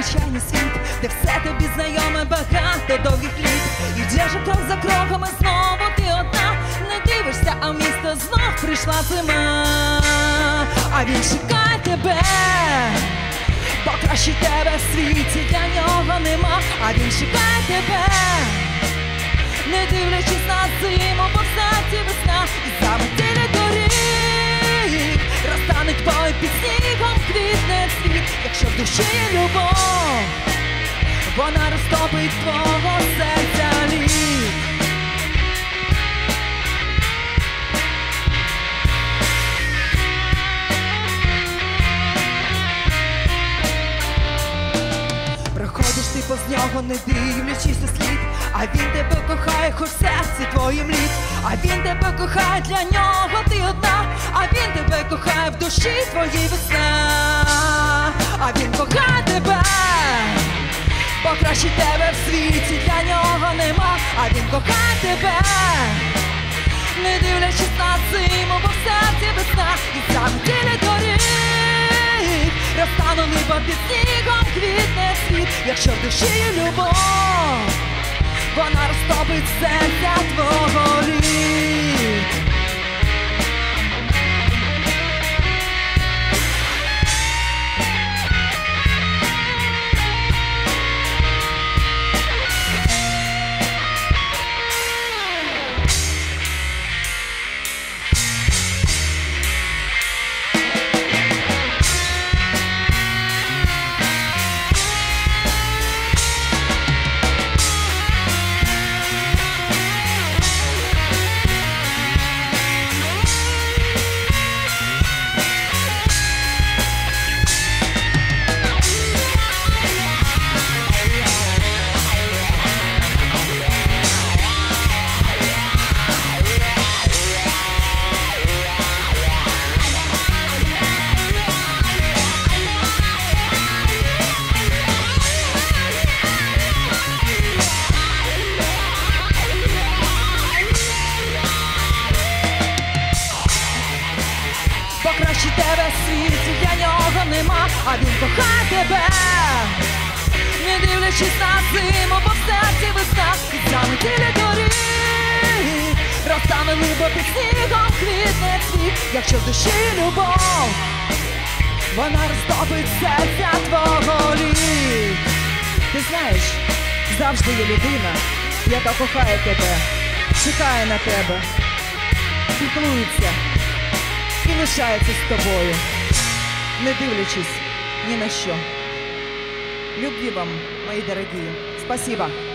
незвичайний світ, де все тобі знайоме, багато довгих літ. Ідеш крок за кроком, і знову ти одна. Не дивишся, а в місто знов прийшла зима. А він чекає тебе, бо краще тебе в світі для нього нема. А він чекає тебе, не дивлячись на зиму, бо в серці весна. І заметілі доріг розтануть бой, під снігом квітне цвіт. Якщо в душі є любов, вона розтопить твого серця лід. Проходиш ти повз нього, не дивлячись у слід. А він тебе кохає, хоч в серці твоїм лід. А він тебе кохає, для нього ти одна. А він тебе кохає, в душі твоїй весна. А він кохає тебе, бо краще тебе в світі для нього нема. А він кохає тебе, не дивлячись на зиму, бо в серці весна. І заметілі доріг розтанули, бо під снігом квітне світ. Якщо в душі є любов, вона розтопить серця твого лід. Краще тебе в світі для нього нема. А він кохає тебе, не дивлячись на зиму, бо в серці весна. І заметілі доріг розтанули, бо під снігом квітне цвіт. Якщо в душі любов, вона розтопить серця твого лід. Ти знаєш, завжди є людина, яка кохає тебе, чекає на тебе, піклується і лишається з тобою, не дивлячись ні на що. Любви вам, мої дорогі. Спасибо.